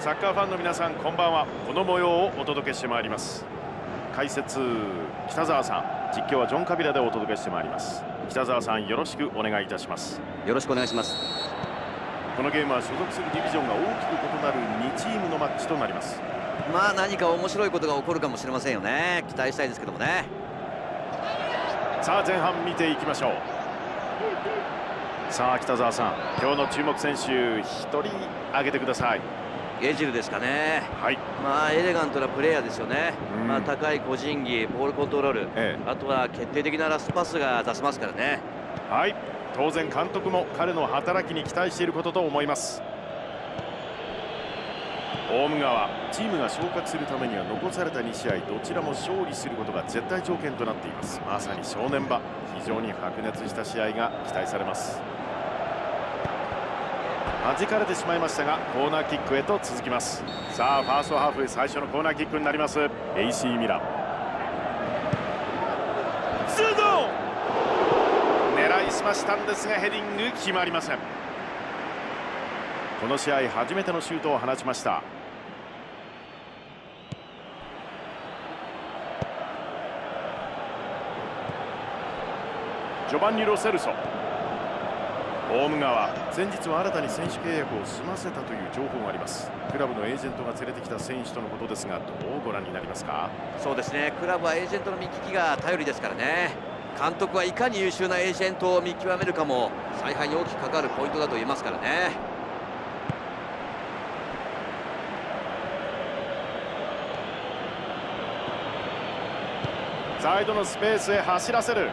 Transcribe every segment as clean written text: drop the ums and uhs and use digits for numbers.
サッカーファンの皆さん、こんばんは。この模様をお届けしてまいります。解説北澤さん、実況はジョン・カビラでお届けしてまいります。北澤さん、よろしくお願いいたします。 よろしくお願いします。 このゲームは所属するディビジョンが大きく異なる2チームのマッチとなります。 まあ何か面白いことが起こるかもしれませんよね。期待したいですけどもね。 さあ前半見ていきましょう。さあ北澤さん、今日の注目選手1人挙げてください。 エジルですかね。 はい。 まあエレガントなプレーヤーですよね。まあ高い個人技、ボールコントロール、あとは決定的なラストパスが出せますからね。 はい。当然監督も彼の働きに期待していることと思います。大ム川、チームが昇格するためには残された2試合どちらも勝利することが絶対条件となっています。まさに正念場、非常に白熱した試合が期待されます。弾かれてしまいましたがコーナーキックへと続きます。さあファーストハーフ最初のコーナーキックになります。AC ミランシュート狙いすましたんですがヘディング決まりません。この試合初めてのシュートを放ちました。ジョバンニ・ロセルソ。大ム川、先日は新たに選手契約を済ませたという情報があります。クラブのエージェントが連れてきた選手とのことですが、どうご覧になりますか？ そうですね、クラブはエージェントの見聞きが頼りですからね。監督はいかに優秀なエージェントを見極めるかも采配に大きく関わるポイントだと言えますからね。 サイドのスペースへ走らせる。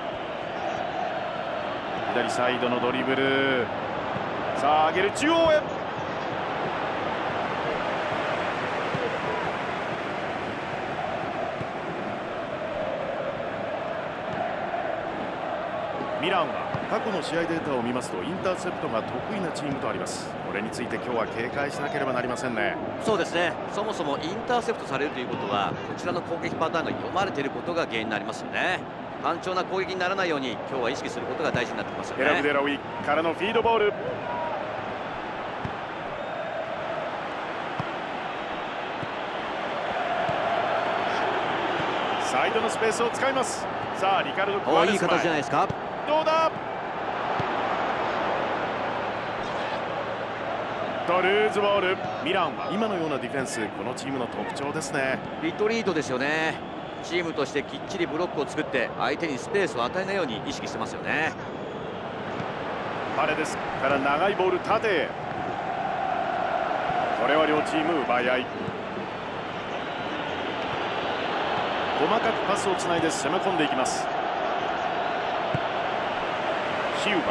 左サイドのドリブル。さあ上げる、中央へ。ミランは過去の試合データを見ますとインターセプトが得意なチームとあります。これについて今日は警戒しなければなりませんね。 そうですね、そもそもインターセプトされるということはこちらの攻撃パターンが読まれていることが原因になりますよね。単調な攻撃にならないように今日は意識することが大事になってきますよね。 エラブデラウィからのフィードボール。サイドのスペースを使います。さあリカルド・クワレス前。 いい形じゃないですか。 どうだ。トルーズボール。ミランは今のようなディフェンス、このチームの特徴ですね。 リトリートですよね。チームとしてきっちりブロックを作って相手にスペースを与えないように意識してますよね。 パレデスから長いボール縦へ。これは両チーム奪い合い。細かくパスをつないで攻め込んでいきます。ヒューバ。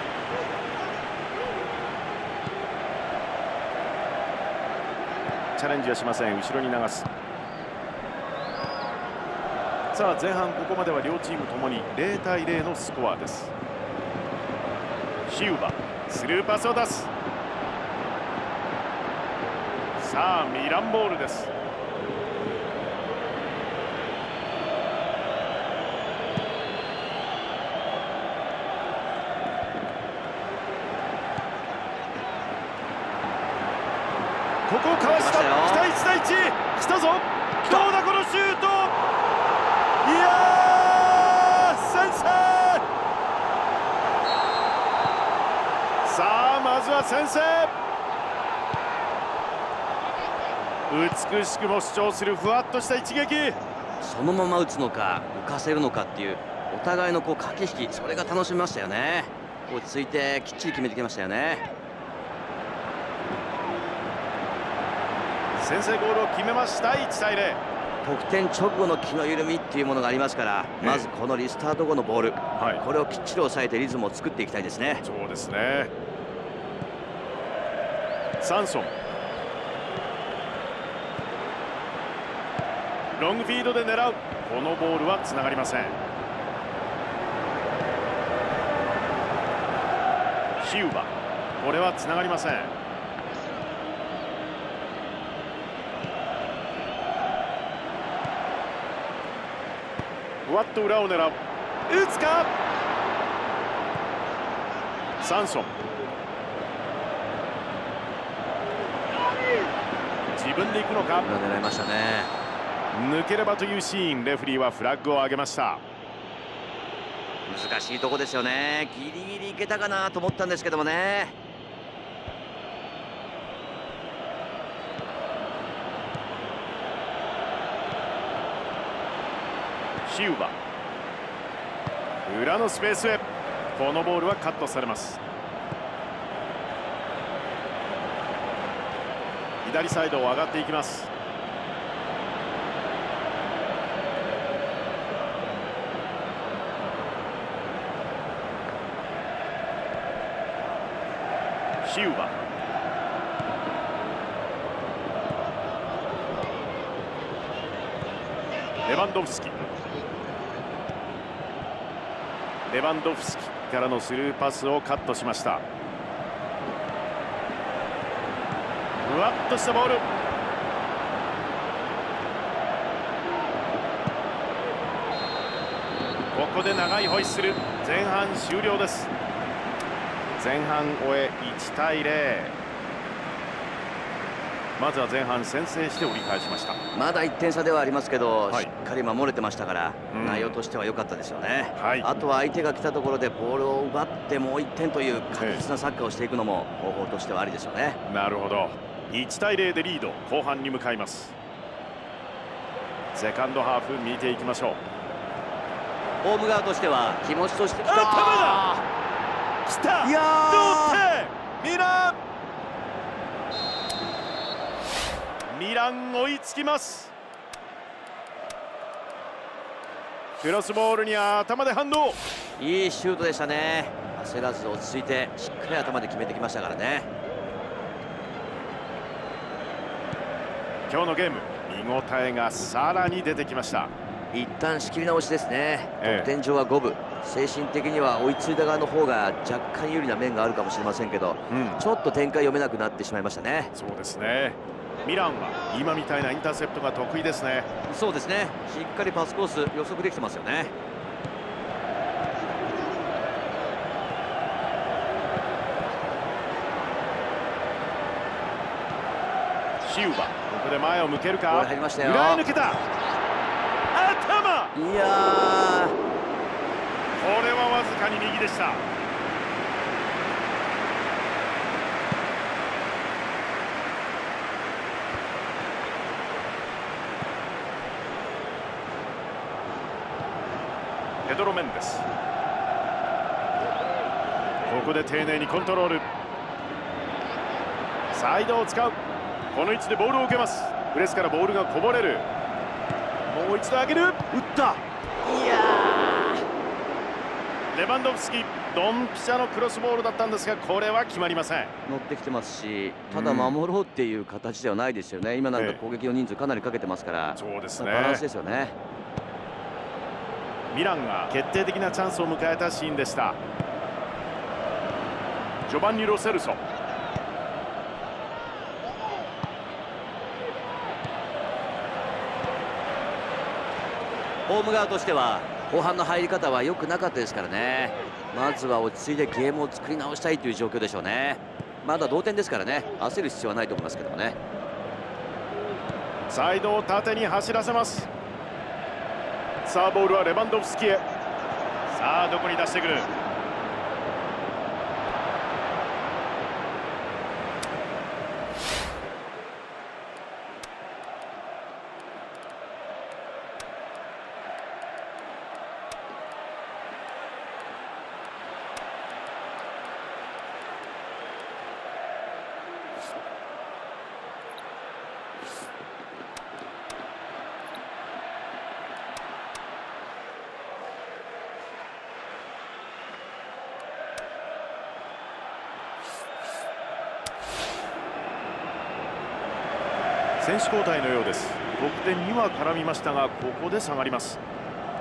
チャレンジはしません。後ろに流す。さあ前半ここまでは両チームともに0対0のスコアです。ヒューバスルーパスを出す。さあミランボールです。ここをかわした。来た1対1。来たぞ。どうだこのシュート。いやー先制。さあまずは先制。美しくも主張するふわっとした一撃。 そのまま打つのか浮かせるのかっていうお互いの駆け引き、それが楽しみましたよね。落ち着いてきっちり決めてきましたよね。 先制ゴールを決めました。1対0。 得点直後の気の緩みっていうものがありますから、まずこのリスタート後のボール、これをきっちり抑えてリズムを作っていきたいですね。 そうですね。サンソン、ロングフィードで狙う。このボールはつながりません。ヒューバ、これはつながりません。ふわっと裏を狙う。打つか。サンソン、 分でいくのか。 狙いましたね。 抜ければというシーン、レフェリーはフラッグを上げました。 難しいとこですよね。ギリギリいけたかなと思ったんですけどもね。 シウバ、裏のスペースへ。このボールはカットされます。左サイドを上がっていきます。シウバ、レバンドフスキ。レバンドフスキからのスルーパスをカットしました。ふわっとしたボール。ここで長いホイッスル。前半終了です。前半終え1対0。まずは前半先制して折り返しました。 まだ1点差ではありますけど、 はい、 しっかり守れてましたから、内容としては良かったですよね。 はい、 あとは相手が来たところでボールを奪ってもう1点という確実なサッカーをしていくのも方法としてはありですよね。 なるほど。1対0でリード、後半に向かいます。セカンドハーフ見ていきましょう。 ホーム側としては気持ちとしてきた。 頭だ来た。 いや同点。ミラン追いつきます。クロスボールに頭で反応。 いいシュートでしたね。焦らず落ち着いてしっかり頭で決めてきましたからね。 今日のゲーム見応えがさらに出てきました。 一旦仕切り直しですね。得点上は五分、精神的には追いついた側の方が若干有利な面があるかもしれませんけど、ちょっと展開読めなくなってしまいましたね。 そうですね。ミランは今みたいなインターセプトが得意ですね。 そうですね。しっかりパスコース予測できてますよね。 シウバ、ここで前を向けるか。 入りましたよ。 裏へ抜けた。頭。 いやー、 これはわずかに右でした。ペドロ・メンデス、ここで丁寧にコントロール。サイドを使う。この位置でボールを受けます。プレスからボールがこぼれる。もう一度上げる。打った。 いやレバンドフスキ、ドンピシャのクロスボールだったんですが、これは決まりません。 乗ってきてますし、ただ守ろうっていう形ではないですよね。今なんか攻撃の人数かなりかけてますから、 そうですね。 バランスですよね。 ミランが決定的なチャンスを迎えたシーンでした。ジョバンニ・ロセルソ。 ホーム側としては後半の入り方は良くなかったですからね。まずは落ち着いてゲームを作り直したいという状況でしょうね。まだ同点ですからね、焦る必要はないと思いますけどもね。 サイドを縦に走らせます。さあボールはレバンドフスキへ。さあどこに出してくる。選手交代のようです。得点には絡みましたが、ここで下がります。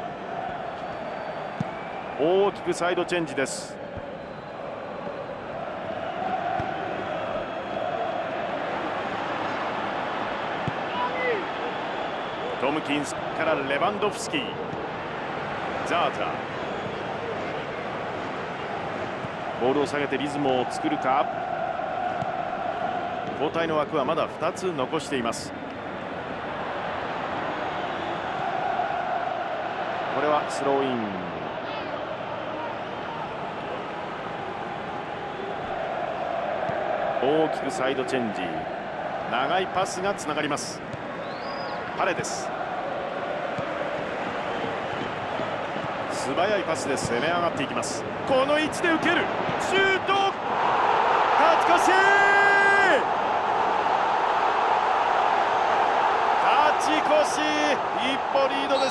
大きくサイドチェンジです。トムキンスからレバンドフスキー。ザーザー、ボールを下げてリズムを作るか。 交代の枠はまだ2つ残しています。これはスローイン。大きくサイドチェンジ、長いパスがつながります。パレです。素早いパスで攻め上がっていきます。この位置で受けるシュート、勝ち越し、勝ち越し、一歩リードです。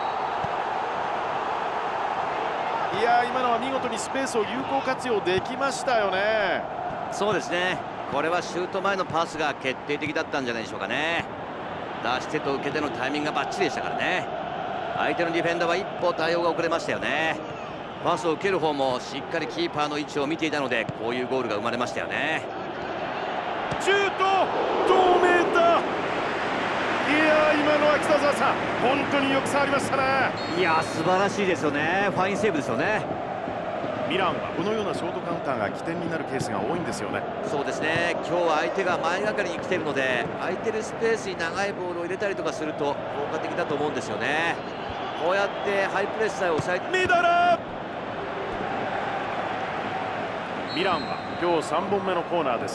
いや、今のは見事にスペースを有効活用できましたよね。 そうですね、これはシュート前のパスが決定的だったんじゃないでしょうかね。出してと受けてのタイミングがバッチリでしたからね。相手のディフェンダーは一歩対応が遅れましたよね。パスを受ける方もしっかりキーパーの位置を見ていたので、こういうゴールが生まれましたよね。 シュート、同メーター。いや、今のは北澤さん、本当によく触りましたね。 いや、素晴らしいですよね。ファインセーブですよね。 ミランはこのようなショートカウンターが起点になるケースが多いんですよね。 そうですね、今日は相手が前がかりに来ているので、空いてるスペースに長いボールを入れたりとかすると効果的だと思うんですよね。こうやってハイプレスさえ抑えて、 ミドル。ミランは今日3本目のコーナーです。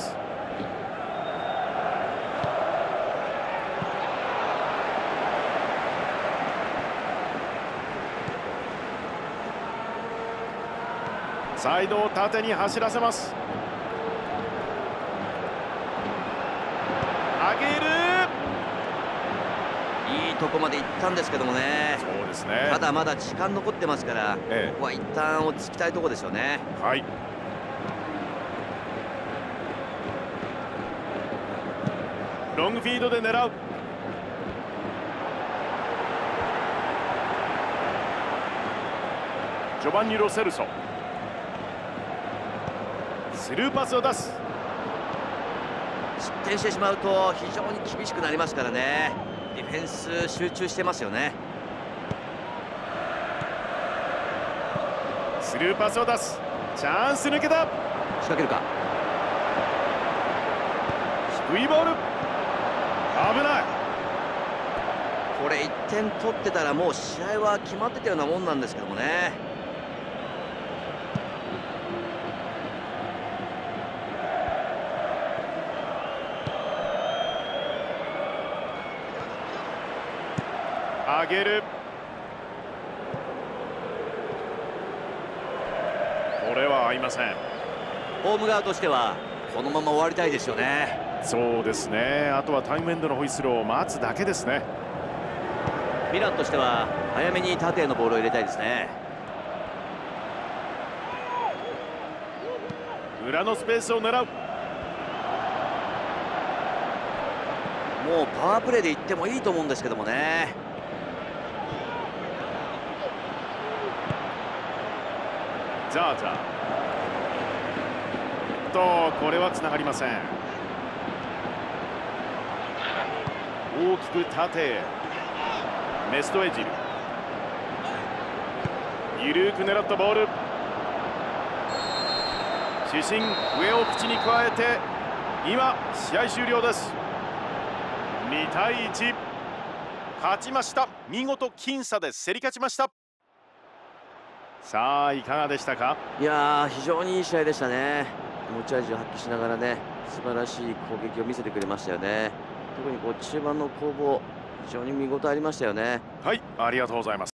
サイドを縦に走らせます。上げる。 いいとこまで行ったんですけどもね。 そうですね。 ただまだ時間残ってますから、ここは一旦落ち着きたいところですよね。 はい。ロングフィードで狙う。ジョバンニ・ロセルソ、スルーパスを出す。 失点してしまうと非常に厳しくなりますからね。ディフェンス集中してますよね。 スルーパスを出す。チャンス抜けた。 仕掛けるか。 低いボール、危ない。 これ1点取ってたらもう試合は決まってたようなもんなんですけどもね。 上げる。これは合いません。 ホーム側としてはこのまま終わりたいですよね。 そうですね。あとはタイムエンドのホイッスルを待つだけですね。 ミランとしては早めに縦へのボールを入れたいですね。 裏のスペースを狙う。 もうパワープレーでいってもいいと思うんですけどもね。 ザーザーと、これはつながりません。大きく縦へ。メストエジル、ゆるく狙ったボール。主審上を口に加えて、今試合終了です。2対1、勝ちました。見事僅差で競り勝ちました。さあ、いかがでしたか。 いやー、非常にいい試合でしたね。持ち味を発揮しながらね、素晴らしい攻撃を見せてくれましたよね。特にこう中盤の攻防、非常に見応えありましたよね。 はい、ありがとうございます。